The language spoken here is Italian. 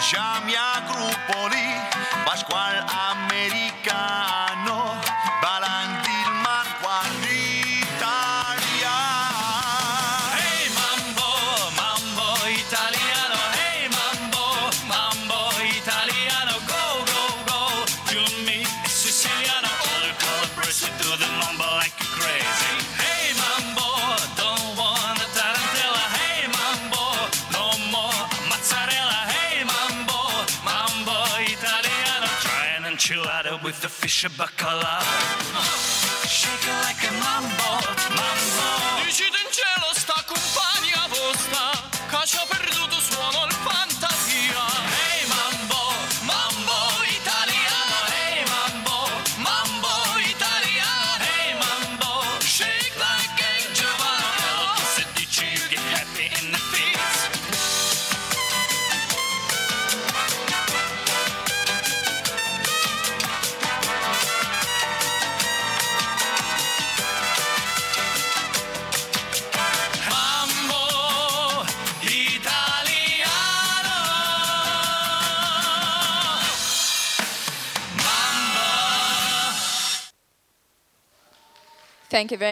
Siamo a Gruppoli, Pasquale americano, balanti il mar quando Italia. Hey mambo, mambo italiano, hey mambo, mambo italiano, go, go, go, you and me, Siciliano, all the calabrese do the mambo like you crazy. Hey mambo, don't want a tarantella, hey mambo, no more mozzarella, hey mambo, mambo italiano, try an enchilada with the fish and bacalao. Shake it like a mambo, mambo. Dici in cielo sta compagnia vostra, che ci ha perduto suono il fantasia. Hey mambo, mambo italiano, hey mambo, mambo italiano, hey mambo, shake like a Giovanni. Se dici you get happy in the feet. Mambo italiano, mambo. Thank you very